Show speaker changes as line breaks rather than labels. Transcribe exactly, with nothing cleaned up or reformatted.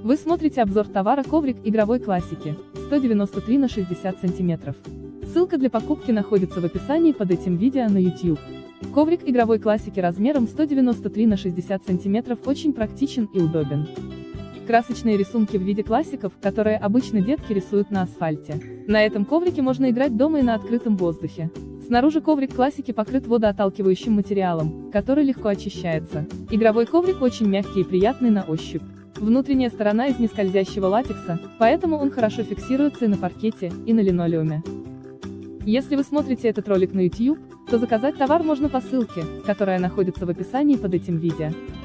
Вы смотрите обзор товара коврик игровой классики, сто девяносто три на шестьдесят сантиметров. Ссылка для покупки находится в описании под этим видео на YouTube. Коврик игровой классики размером сто девяносто три на шестьдесят сантиметров очень практичен и удобен. Красочные рисунки в виде классиков, которые обычно детки рисуют на асфальте. На этом коврике можно играть дома и на открытом воздухе. Снаружи коврик классики покрыт водоотталкивающим материалом, который легко очищается. Игровой коврик очень мягкий и приятный на ощупь. Внутренняя сторона из нескользящего латекса, поэтому он хорошо фиксируется и на паркете, и на линолеуме. Если вы смотрите этот ролик на YouTube, то заказать товар можно по ссылке, которая находится в описании под этим видео.